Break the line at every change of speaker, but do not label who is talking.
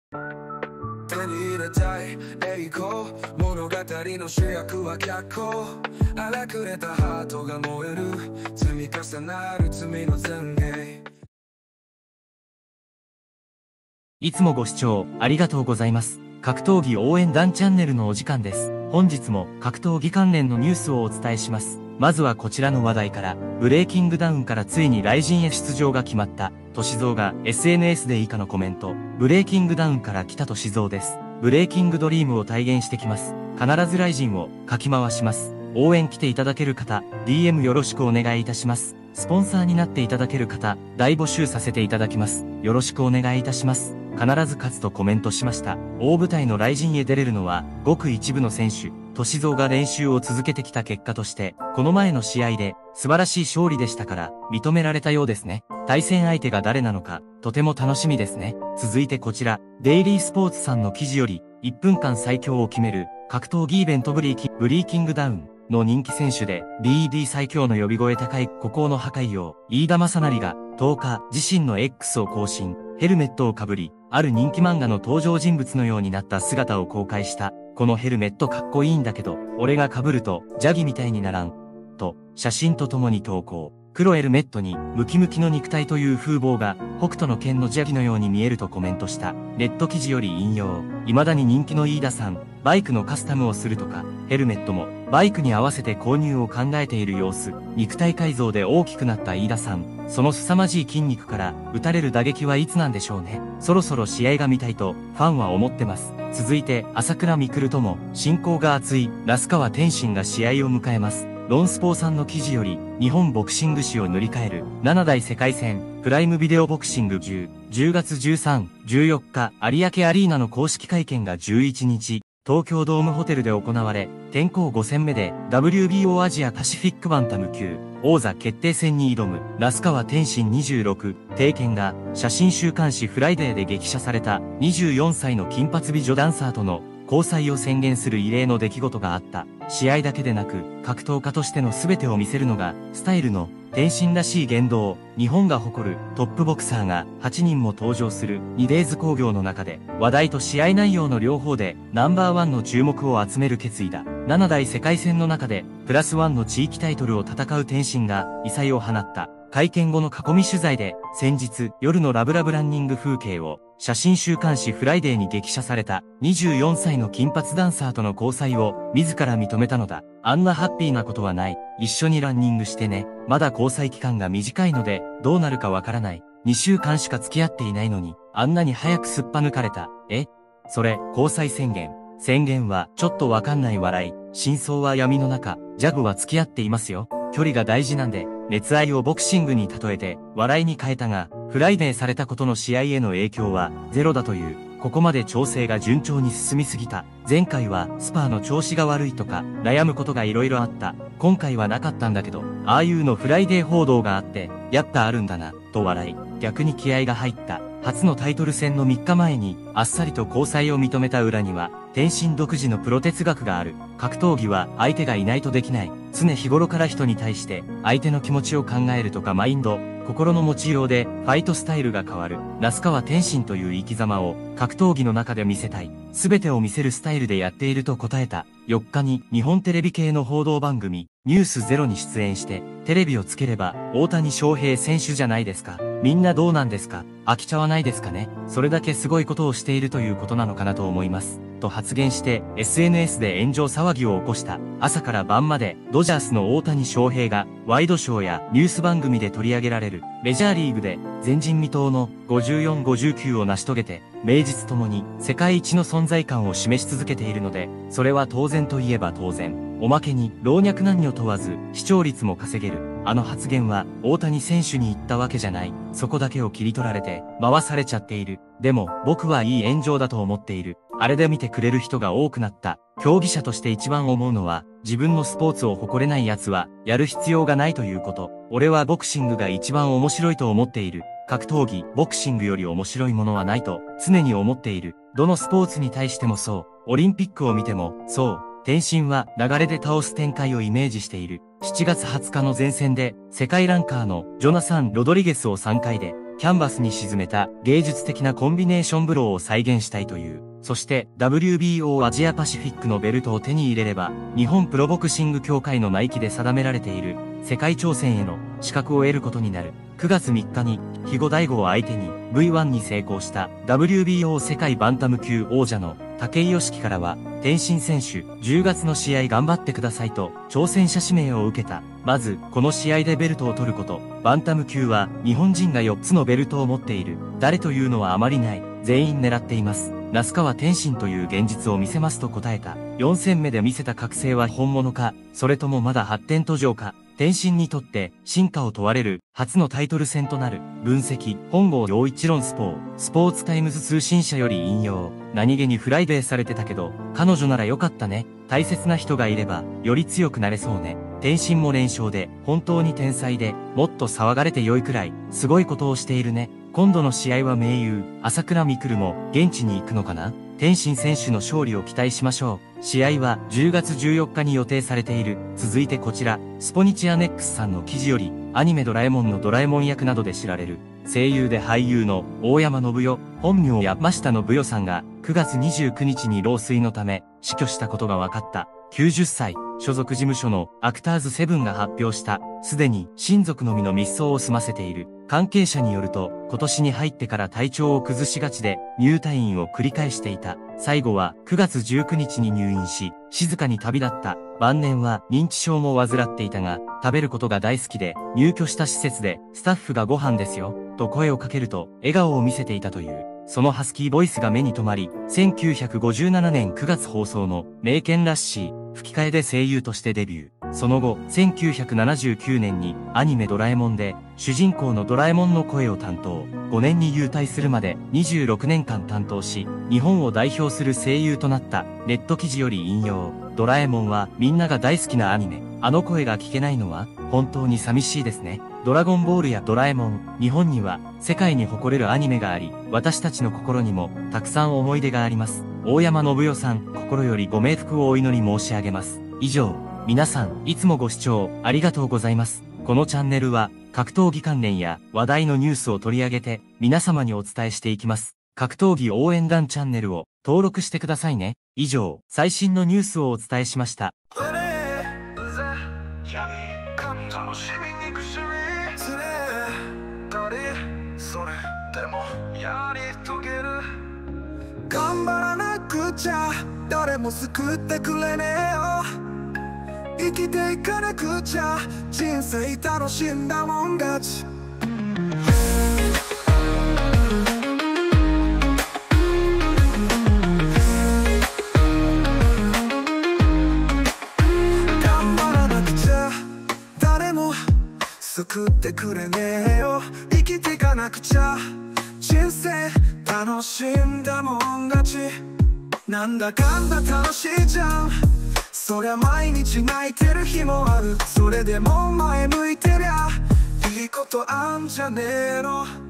手に入れたい栄光、物語の主役は逆光。荒くれたハートが燃える、積み重なる罪の前景。
いつもご視聴ありがとうございます。格闘技応援団チャンネルのお時間です。本日も格闘技関連のニュースをお伝えします。まずはこちらの話題から。ブレイキングダウンからついにRIZINへ出場が決まった歳三が SNS で以下のコメント。ブレイキングダウンから来た歳三です。ブレイキングドリームを体現してきます。必ずRIZINをかき回します。応援来ていただける方、DM よろしくお願いいたします。スポンサーになっていただける方、大募集させていただきます。よろしくお願いいたします。必ず勝つとコメントしました。大舞台のRIZINへ出れるのは、ごく一部の選手。歳三が練習を続けてきた結果として、この前の試合で素晴らしい勝利でしたから、認められたようですね。対戦相手が誰なのか、とても楽しみですね。続いてこちら、デイリースポーツさんの記事より、1分間最強を決める、格闘技イベントブリーキングダウンの人気選手で、BED 最強の呼び声高い孤高の破壊王、飯田正成が、10日、自身の X を更新、ヘルメットをかぶり、ある人気漫画の登場人物のようになった姿を公開した。このヘルメットかっこいいんだけど、俺が被ると、ジャギみたいにならん。と、写真とともに投稿。黒ヘルメットに、ムキムキの肉体という風貌が、北斗の拳のジャギのように見えるとコメントした。ネット記事より引用。未だに人気の飯田さん、バイクのカスタムをするとか、ヘルメットも、バイクに合わせて購入を考えている様子。肉体改造で大きくなった飯田さん。その凄まじい筋肉から、打たれる打撃はいつなんでしょうね。そろそろ試合が見たいと、ファンは思ってます。続いて、朝倉未来とも、親交が熱い、那須川天心が試合を迎えます。ロンスポーさんの記事より、日本ボクシング史を塗り替える、7代世界戦、プライムビデオボクシング10月13、14日、有明アリーナの公式会見が11日、東京ドームホテルで行われ、転向5戦目で WBO アジアパシフィックバンタム級王座決定戦に挑む那須川天心26、帝拳が写真週刊誌フライデーで激写された24歳の金髪美女ダンサーとの交際を宣言する異例の出来事があった。試合だけでなく、格闘家としての全てを見せるのが、スタイルの天心らしい言動。日本が誇るトップボクサーが8人も登場する2デイズ興行の中で、話題と試合内容の両方でナンバーワンの注目を集める決意だ。7代世界戦の中で、プラスワンの地域タイトルを戦う天心が異彩を放った。会見後の囲み取材で、先日夜のラブラブランニング風景を写真週刊誌フライデーに激写された24歳の金髪ダンサーとの交際を自ら認めたのだ。あんなハッピーなことはない。一緒にランニングしてね。まだ交際期間が短いのでどうなるかわからない。2週間しか付き合っていないのにあんなに早くすっぱ抜かれた。それ交際宣言。宣言はちょっとわかんない笑い。真相は闇の中。ジャグは付き合っていますよ。距離が大事なんで。熱愛をボクシングに例えて笑いに変えたが、フライデーされたことの試合への影響はゼロだという。ここまで調整が順調に進みすぎた。前回はスパーの調子が悪いとか悩むことが色々あった。今回はなかったんだけど、ああいうのフライデー報道があって、やっぱあるんだな、と笑い。逆に気合が入った。初のタイトル戦の3日前にあっさりと交際を認めた裏には天心独自のプロ哲学がある。格闘技は相手がいないとできない。常日頃から人に対して相手の気持ちを考えるとかマインド、心の持ちようでファイトスタイルが変わる。那須川天心という生き様を格闘技の中で見せたい。全てを見せるスタイルでやっていると答えた。4日に日本テレビ系の報道番組ニュースゼロに出演してテレビをつければ大谷翔平選手じゃないですか。みんなどうなんですか？飽きちゃわないですかね？それだけすごいことをしているということなのかなと思います。と発言して SNS で炎上騒ぎを起こした。朝から晩までドジャースの大谷翔平がワイドショーやニュース番組で取り上げられる。メジャーリーグで前人未到の54、59を成し遂げて名実ともに世界一の存在感を示し続けているので、それは当然といえば当然。おまけに老若男女問わず視聴率も稼げる。あの発言は大谷選手に言ったわけじゃない。そこだけを切り取られて回されちゃっている。でも僕はいい炎上だと思っている。あれで見てくれる人が多くなった。競技者として一番思うのは、自分のスポーツを誇れない奴はやる必要がないということ。俺はボクシングが一番面白いと思っている。格闘技、ボクシングより面白いものはないと常に思っている。どのスポーツに対してもそう。オリンピックを見てもそう。天心は流れで倒す展開をイメージしている。7月20日の前戦で世界ランカーのジョナサン・ロドリゲスを3回でキャンバスに沈めた芸術的なコンビネーションブローを再現したいという。そして WBO アジアパシフィックのベルトを手に入れれば、日本プロボクシング協会の内規で定められている世界挑戦への資格を得ることになる。9月3日に肥後大吾を相手に V1 に成功した WBO 世界バンタム級王者の武井良樹からは、天心選手、10月の試合頑張ってくださいと挑戦者指名を受けた。まず、この試合でベルトを取ること。バンタム級は日本人が4つのベルトを持っている。誰というのはあまりない。全員狙っています。那須川天心という現実を見せますと答えた。4戦目で見せた覚醒は本物か、それともまだ発展途上か。天心にとって進化を問われる初のタイトル戦となる。分析、本郷陽一論スポーツタイムズ通信社より引用。何気にフライデーされてたけど、彼女ならよかったね。大切な人がいれば、より強くなれそうね。天心も連勝で、本当に天才で、もっと騒がれて良いくらい、すごいことをしているね。今度の試合は盟友、朝倉未来も現地に行くのかな。天心選手の勝利を期待しましょう。試合は10月14日に予定されている。続いてこちら、スポニチアネックスさんの記事より、アニメドラえもんのドラえもん役などで知られる、声優で俳優の大山信代、本名山下信代さんが9月29日に老衰のため死去したことが分かった。90歳、所属事務所のアクターズ7が発表した、すでに親族のみの密葬を済ませている。関係者によると、今年に入ってから体調を崩しがちで、入退院を繰り返していた。最後は9月19日に入院し、静かに旅立った。晩年は認知症も患っていたが、食べることが大好きで、入居した施設で、スタッフがご飯ですよ、と声をかけると、笑顔を見せていたという。そのハスキーボイスが目に留まり、1957年9月放送の名犬ラッシー、吹き替えで声優としてデビュー。その後、1979年にアニメドラえもんで主人公のドラえもんの声を担当。5年に勇退するまで26年間担当し、日本を代表する声優となった。ネット記事より引用。ドラえもんはみんなが大好きなアニメ。あの声が聞けないのは本当に寂しいですね。ドラゴンボールやドラえもん、日本には世界に誇れるアニメがあり、私たちの心にもたくさん思い出があります。大山信代さん、心よりご冥福をお祈り申し上げます。以上、皆さん、いつもご視聴ありがとうございます。このチャンネルは、格闘技関連や話題のニュースを取り上げて、皆様にお伝えしていきます。格闘技応援団チャンネルを登録してくださいね。以上、最新のニュースをお伝えしました。
頑張らなくちゃ誰も救ってくれねえよ。生きていかなくちゃ人生楽しんだもん勝ち。頑張らなくちゃ誰も救ってくれねえよ。生きていかなくちゃ人生楽しんだもん勝ち。なんだかんだ楽しいじゃん。そりゃ毎日泣いてる日もある。それでも前向いてりゃいいことあんじゃねえの。